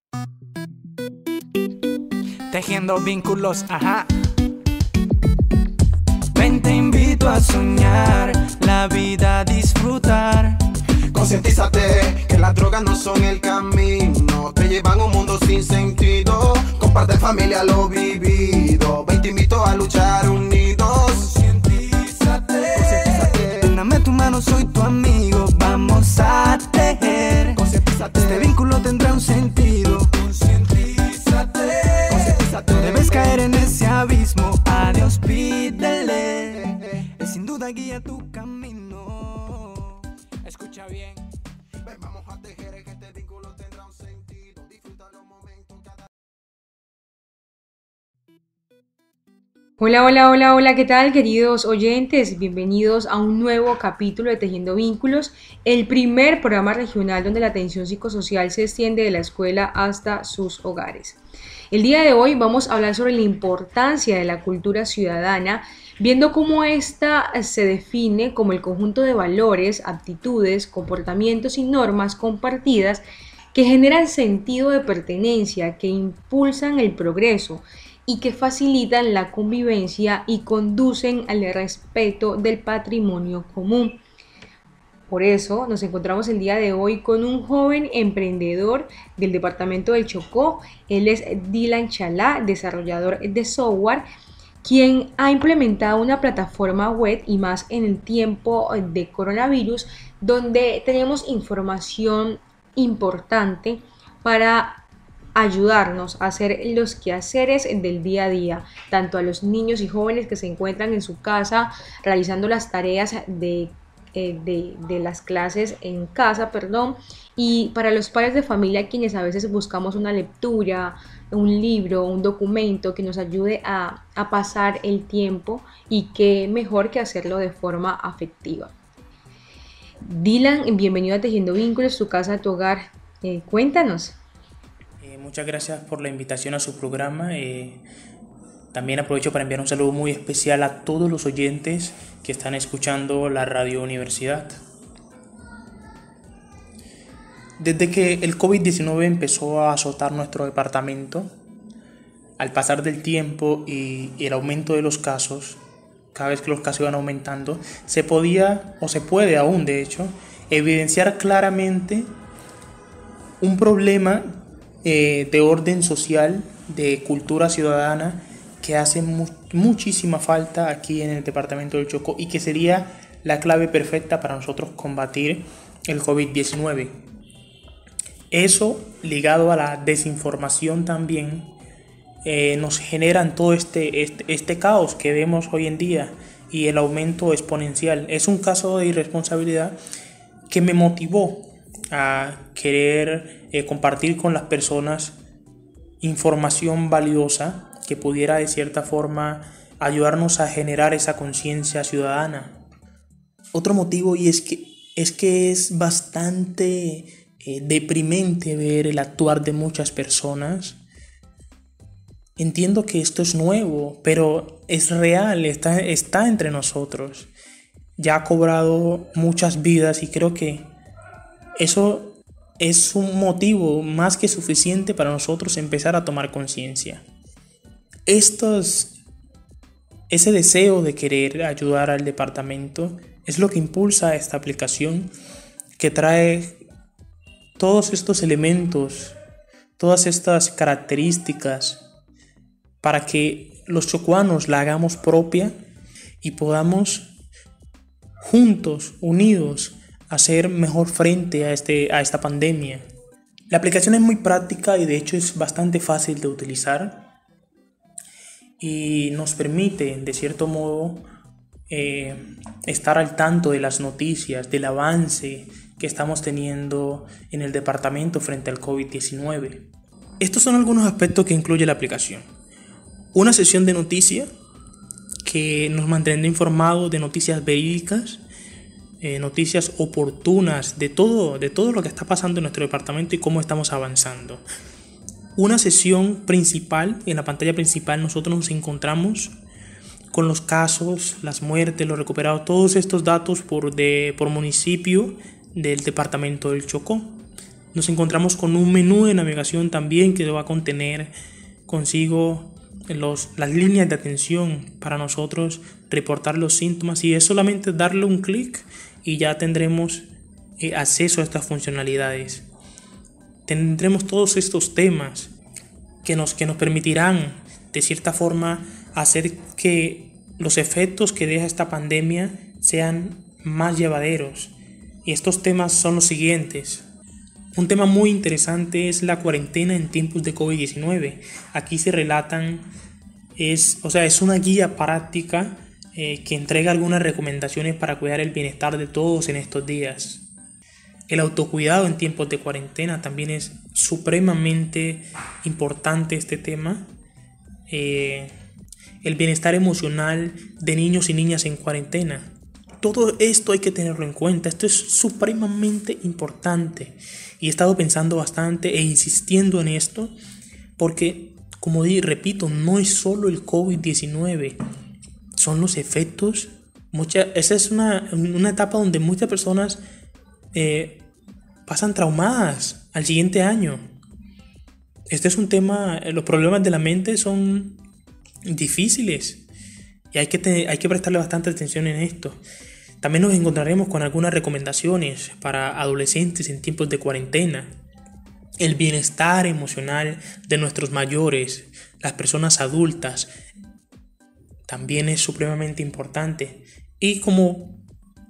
Tejiendo vínculos, ajá. Ven, te invito a soñar, la vida a disfrutar. Concientízate que las drogas no son el camino, te llevan a un mundo sin sentido. Comparte familia lo vivido, ven, te invito a luchar unidos. Concientízate. Dame tu mano, soy tu amigo, vamos a tejer. Concientízate. Este vínculo tendrá un sentido. No debes caer en ese abismo, a Dios pídele, Él sin duda guía tu camino. Escucha bien. Ven, vamos a tejer, que este vínculo tendrá un sentido. Disfruta los momentos cada... Hola, hola, hola, hola, ¿qué tal, queridos oyentes? Bienvenidos a un nuevo capítulo de Tejiendo Vínculos, el primer programa regional donde la atención psicosocial se extiende de la escuela hasta sus hogares. El día de hoy vamos a hablar sobre la importancia de la cultura ciudadana, viendo cómo ésta se define como el conjunto de valores, aptitudes, comportamientos y normas compartidas que generan sentido de pertenencia, que impulsan el progreso y que facilitan la convivencia y conducen al respeto del patrimonio común. Por eso nos encontramos el día de hoy con un joven emprendedor del departamento del Chocó. Él es Dylan Chalá, desarrollador de software, quien ha implementado una plataforma web y más en el tiempo de coronavirus, donde tenemos información importante para ayudarnos a hacer los quehaceres del día a día, tanto a los niños y jóvenes que se encuentran en su casa realizando las tareas de las clases en casa, y para los padres de familia quienes a veces buscamos una lectura, un libro, un documento que nos ayude a pasar el tiempo, y qué mejor que hacerlo de forma afectiva. Dylan, bienvenido a Tejiendo Vínculos, tu casa, tu hogar. Cuéntanos. Muchas gracias por la invitación a su programa. También aprovecho para enviar un saludo muy especial a todos los oyentes que están escuchando la Radio Universidad. Desde que el COVID-19 empezó a azotar nuestro departamento, al pasar del tiempo y el aumento de los casos, cada vez que los casos iban aumentando, se podía, o se puede aún de hecho, evidenciar claramente un problema de orden social, de cultura ciudadana, que hace muchísima falta aquí en el departamento del Chocó y que sería la clave perfecta para nosotros combatir el COVID-19. Eso, ligado a la desinformación también, nos generan todo este caos que vemos hoy en día y el aumento exponencial. Es un caso de irresponsabilidad que me motivó a querer compartir con las personas información valiosa que pudiera de cierta forma ayudarnos a generar esa conciencia ciudadana. Otro motivo es que es bastante deprimente ver el actuar de muchas personas. Entiendo que esto es nuevo, pero es real, está entre nosotros. Ya ha cobrado muchas vidas y creo que eso es un motivo más que suficiente para nosotros empezar a tomar conciencia. Ese deseo de querer ayudar al departamento es lo que impulsa esta aplicación, que trae todos estos elementos, todas estas características, para que los chocuanos la hagamos propia y podamos juntos, unidos, hacer mejor frente a esta pandemia. La aplicación es muy práctica y de hecho es bastante fácil de utilizar y nos permite, de cierto modo, estar al tanto de las noticias, del avance que estamos teniendo en el departamento frente al COVID-19. Estos son algunos aspectos que incluye la aplicación. Una sesión de noticias que nos mantendrá informados de noticias verídicas, noticias oportunas de todo lo que está pasando en nuestro departamento y cómo estamos avanzando. Una sesión principal, en la pantalla principal nosotros nos encontramos con los casos, las muertes, los recuperados, todos estos datos por municipio del departamento del Chocó. Nos encontramos con un menú de navegación también que va a contener consigo las líneas de atención para nosotros reportar los síntomas, y es solamente darle un clic y ya tendremos acceso a estas funcionalidades. Tendremos todos estos temas que nos permitirán de cierta forma hacer que los efectos que deja esta pandemia sean más llevaderos, y estos temas son los siguientes. Un tema muy interesante es la cuarentena en tiempos de COVID-19. Aquí se relatan, es una guía práctica que entrega algunas recomendaciones para cuidar el bienestar de todos en estos días. El autocuidado en tiempos de cuarentena también es supremamente importante este tema. El bienestar emocional de niños y niñas en cuarentena. Todo esto hay que tenerlo en cuenta. Esto es supremamente importante. Y he estado pensando bastante e insistiendo en esto porque, como repito, no es solo el COVID-19. Son los efectos. Esa es una etapa donde muchas personas pasan traumadas al siguiente año. Este es un tema, los problemas de la mente son difíciles y hay que prestarle bastante atención en esto. También nos encontraremos con algunas recomendaciones para adolescentes en tiempos de cuarentena. El bienestar emocional de nuestros mayores, las personas adultas, también es supremamente importante. Y como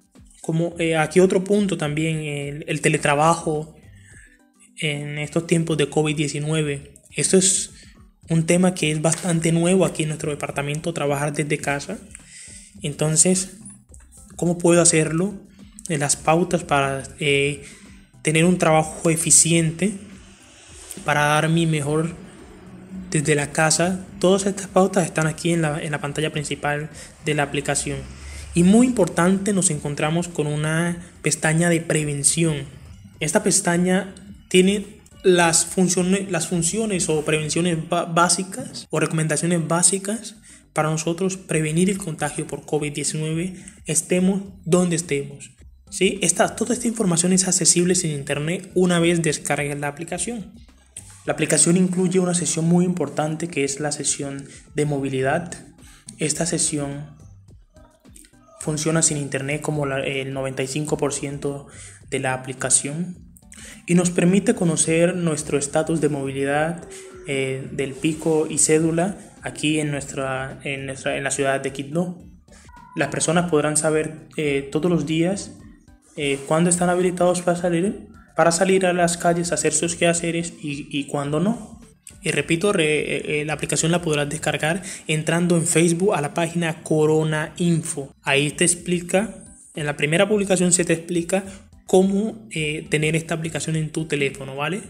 aquí otro punto también, el teletrabajo en estos tiempos de COVID-19. Esto es un tema que es bastante nuevo aquí en nuestro departamento, trabajar desde casa. Entonces, ¿cómo puedo hacerlo? Las pautas para tener un trabajo eficiente, para dar mi mejor desde la casa. Todas estas pautas están aquí en la pantalla principal de la aplicación. Y muy importante, nos encontramos con una pestaña de prevención. Esta pestaña tiene las funciones o prevenciones básicas o recomendaciones básicas para nosotros prevenir el contagio por COVID-19, estemos donde estemos. ¿Sí? Toda esta información es accesible en internet una vez descargues la aplicación. La aplicación incluye una sección muy importante que es la sección de movilidad. Esta sección funciona sin internet como el 95% de la aplicación y nos permite conocer nuestro estatus de movilidad del pico y cédula aquí en la ciudad de Quibdó. Las personas podrán saber todos los días cuándo están habilitados para salir a las calles a hacer sus quehaceres y cuándo no. Y repito, la aplicación la podrás descargar entrando en Facebook a la página Corona Info. Ahí te explica, en la primera publicación se te explica cómo tener esta aplicación en tu teléfono, ¿vale?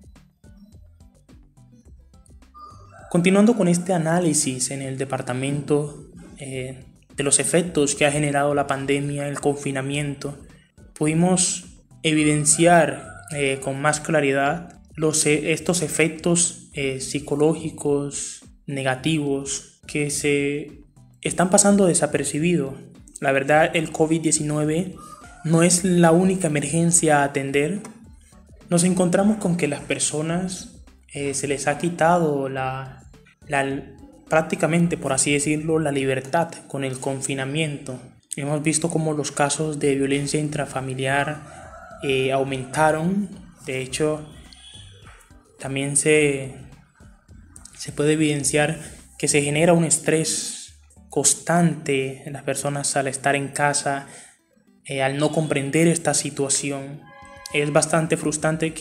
Continuando con este análisis en el departamento de los efectos que ha generado la pandemia, el confinamiento, pudimos evidenciar con más claridad estos efectos psicológicos negativos que se están pasando desapercibidos. La verdad, el COVID-19 no es la única emergencia a atender. Nos encontramos con que las personas se les ha quitado prácticamente, por así decirlo, la libertad con el confinamiento. Hemos visto cómo los casos de violencia intrafamiliar aumentaron. De hecho, también se puede evidenciar que se genera un estrés constante en las personas al estar en casa, al no comprender esta situación. Es bastante frustrante.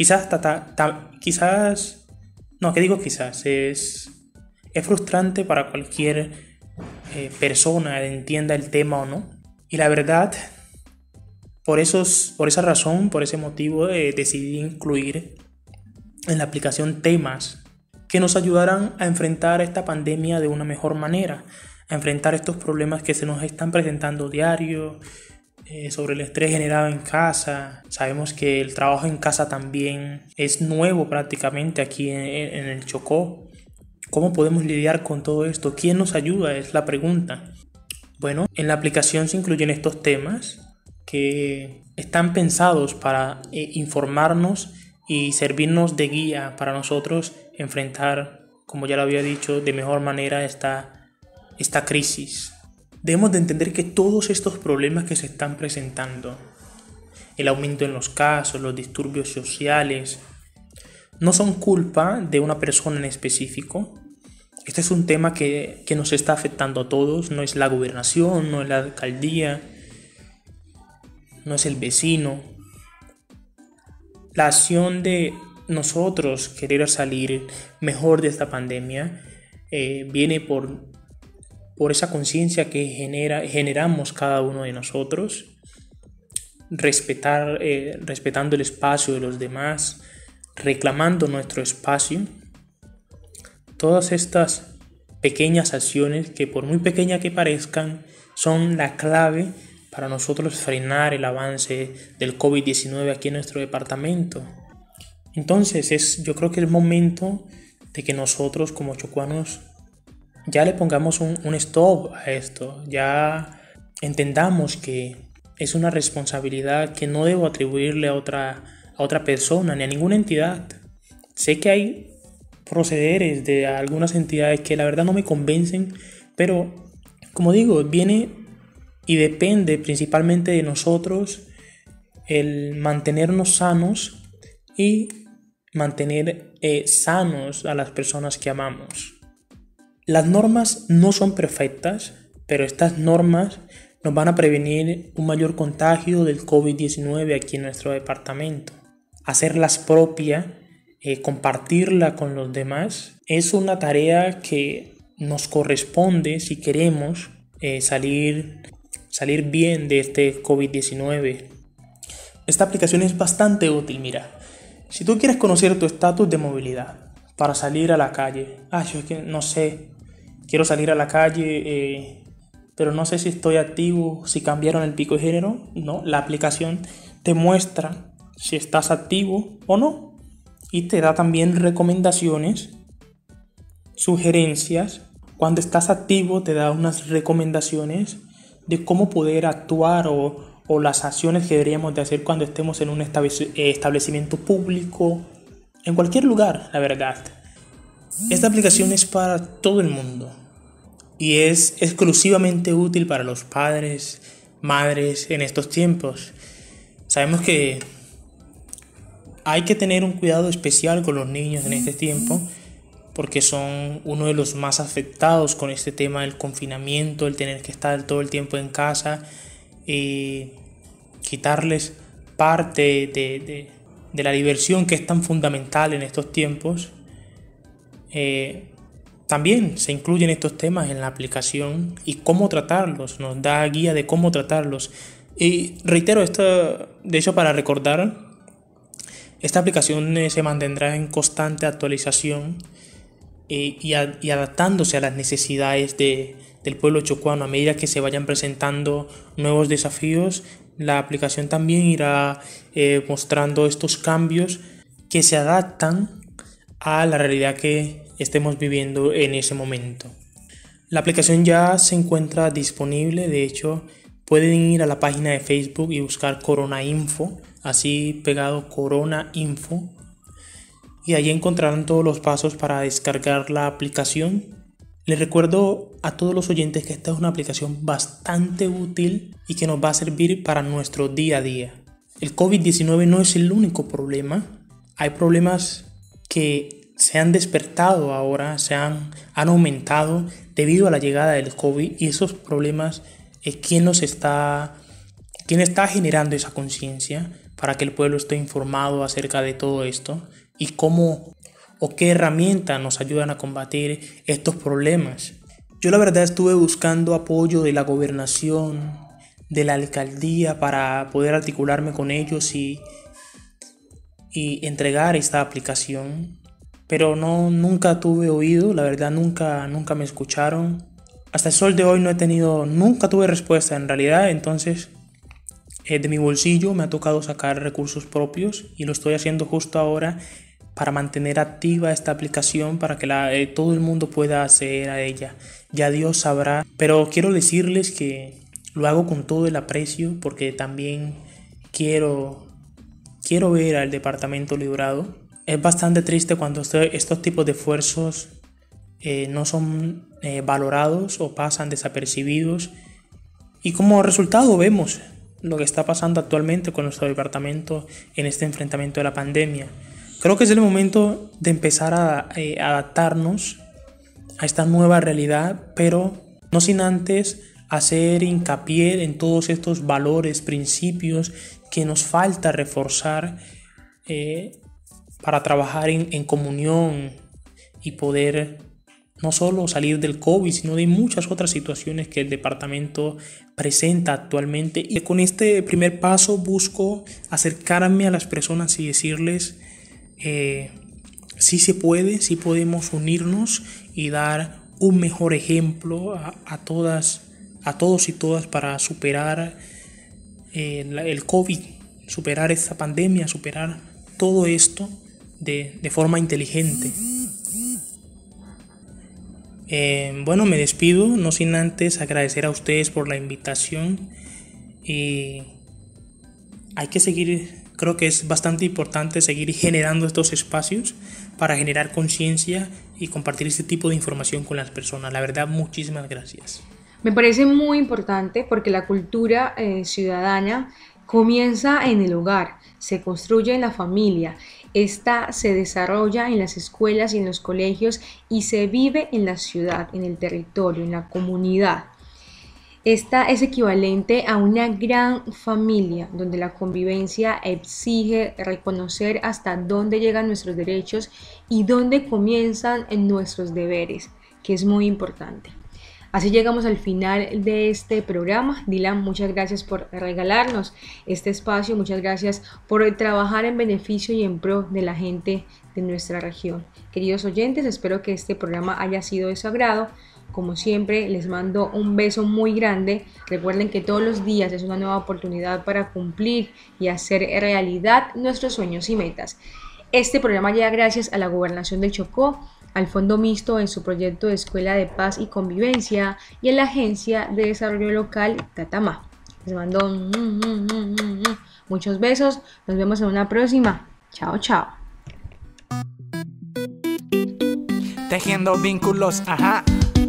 Es frustrante para cualquier persona, entienda el tema o no. Y la verdad, por esa razón, por ese motivo, decidí incluir en la aplicación temas que nos ayudarán a enfrentar esta pandemia de una mejor manera, a enfrentar estos problemas que se nos están presentando diario, sobre el estrés generado en casa. Sabemos que el trabajo en casa también es nuevo prácticamente aquí en el Chocó. ¿Cómo podemos lidiar con todo esto? ¿Quién nos ayuda? Es la pregunta. Bueno, en la aplicación se incluyen estos temas que están pensados para informarnos y servirnos de guía para nosotros enfrentar, como ya lo había dicho, de mejor manera esta crisis. Debemos de entender que todos estos problemas que se están presentando, el aumento en los casos, los disturbios sociales, no son culpa de una persona en específico. Este es un tema que nos está afectando a todos. No es la gobernación, no es la alcaldía, no es el vecino. La acción de nosotros querer salir mejor de esta pandemia viene por esa conciencia que generamos cada uno de nosotros, respetando el espacio de los demás, reclamando nuestro espacio. Todas estas pequeñas acciones, que por muy pequeñas que parezcan, son la clave para nosotros frenar el avance del COVID-19 aquí en nuestro departamento. Entonces yo creo que es momento de que nosotros como chocuanos ya le pongamos un stop a esto, ya entendamos que es una responsabilidad que no debo atribuirle a otra persona ni a ninguna entidad. Sé que hay procederes de algunas entidades que la verdad no me convencen, pero como digo, viene y depende principalmente de nosotros el mantenernos sanos y mantener sanos a las personas que amamos. Las normas no son perfectas, pero estas normas nos van a prevenir un mayor contagio del COVID-19 aquí en nuestro departamento. Hacerlas propias, compartirla con los demás, es una tarea que nos corresponde si queremos salir bien de este COVID-19. Esta aplicación es bastante útil, mira. Si tú quieres conocer tu estatus de movilidad para salir a la calle, yo es que no sé, quiero salir a la calle, pero no sé si estoy activo, si cambiaron el pico de género. No, la aplicación te muestra si estás activo o no y te da también recomendaciones, sugerencias. Cuando estás activo te da unas recomendaciones de cómo poder actuar o las acciones que deberíamos de hacer cuando estemos en un establecimiento público, en cualquier lugar, la verdad. Esta aplicación es para todo el mundo y es exclusivamente útil para los padres, madres en estos tiempos. Sabemos que hay que tener un cuidado especial con los niños en este tiempo porque son uno de los más afectados con este tema del confinamiento, el tener que estar todo el tiempo en casa y quitarles parte de la diversión que es tan fundamental en estos tiempos. También se incluyen estos temas en la aplicación y cómo tratarlos, nos da guía de cómo tratarlos. Y reitero, de hecho, para recordar, esta aplicación se mantendrá en constante actualización y adaptándose a las necesidades del pueblo chocuano. A medida que se vayan presentando nuevos desafíos, la aplicación también irá mostrando estos cambios que se adaptan a la realidad que estemos viviendo en ese momento. La aplicación ya se encuentra disponible. De hecho, pueden ir a la página de Facebook y buscar Corona Info, así pegado Corona Info, y allí encontrarán todos los pasos para descargar la aplicación. Les recuerdo a todos los oyentes que esta es una aplicación bastante útil y que nos va a servir para nuestro día a día. El COVID-19 no es el único problema. Hay problemas que se han despertado ahora, han aumentado debido a la llegada del COVID, y esos problemas, ¿quién está generando esa conciencia para que el pueblo esté informado acerca de todo esto? ¿Y cómo o qué herramientas nos ayudan a combatir estos problemas? Yo la verdad estuve buscando apoyo de la gobernación, de la alcaldía, para poder articularme con ellos y entregar esta aplicación, pero nunca tuve oído, la verdad nunca me escucharon. Hasta el sol de hoy nunca tuve respuesta en realidad. Entonces de mi bolsillo me ha tocado sacar recursos propios y lo estoy haciendo justo ahora para mantener activa esta aplicación, para que todo el mundo pueda acceder a ella. Ya Dios sabrá, pero quiero decirles que lo hago con todo el aprecio, porque también quiero quiero ver al departamento librado. Es bastante triste cuando estos tipos de esfuerzos no son valorados o pasan desapercibidos. Y como resultado vemos lo que está pasando actualmente con nuestro departamento en este enfrentamiento de la pandemia. Creo que es el momento de empezar a adaptarnos a esta nueva realidad, pero no sin antes hacer hincapié en todos estos valores, principios que nos falta reforzar para trabajar en comunión y poder no solo salir del COVID, sino de muchas otras situaciones que el departamento presenta actualmente. Y con este primer paso busco acercarme a las personas y decirles sí se puede, sí podemos unirnos y dar un mejor ejemplo a todos y todas para superar el COVID, superar esta pandemia, superar todo esto de forma inteligente. Bueno, me despido, no sin antes agradecer a ustedes por la invitación y hay que seguir, creo que es bastante importante seguir generando estos espacios para generar conciencia y compartir este tipo de información con las personas. La verdad, muchísimas gracias. Me parece muy importante porque la cultura ciudadana comienza en el hogar, se construye en la familia. Esta se desarrolla en las escuelas y en los colegios y se vive en la ciudad, en el territorio, en la comunidad. Esta es equivalente a una gran familia donde la convivencia exige reconocer hasta dónde llegan nuestros derechos y dónde comienzan nuestros deberes, que es muy importante. Así llegamos al final de este programa. Dylan, muchas gracias por regalarnos este espacio, muchas gracias por trabajar en beneficio y en pro de la gente de nuestra región. Queridos oyentes, espero que este programa haya sido de su agrado. Como siempre, les mando un beso muy grande. Recuerden que todos los días es una nueva oportunidad para cumplir y hacer realidad nuestros sueños y metas. Este programa llega gracias a la Gobernación del Chocó, al Fondo Mixto en su proyecto de Escuela de Paz y Convivencia y a la Agencia de Desarrollo Local Catamá. Les mando muchos besos, nos vemos en una próxima. Chao, chao. Tejiendo vínculos, ajá.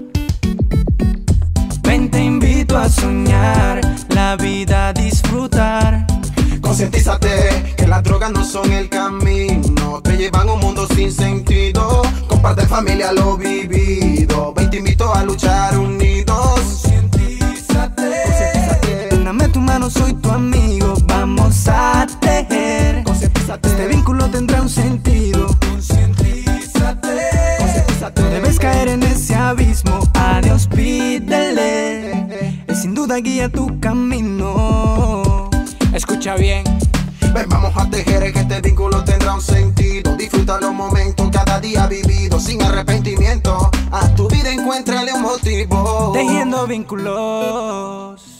Ven, te invito a soñar, la vida a disfrutar. Concientízate que las drogas no son el camino, te llevan a un mundo sin sentido. Comparte familia lo vivido, ven te invito a luchar unidos. Concientízate. Dame tu mano, soy tu amigo, vamos a tejer. Este vínculo tendrá un sentido. Concientízate. Debes caer en ese abismo, a Dios pídele, Él sin duda guía tu camino. Escucha bien. Ven, vamos a tejer que este vínculo tendrá un sentido. Disfruta los momentos cada día vivido sin arrepentimiento. A tu vida encuéntrale un motivo. Tejiendo vínculos.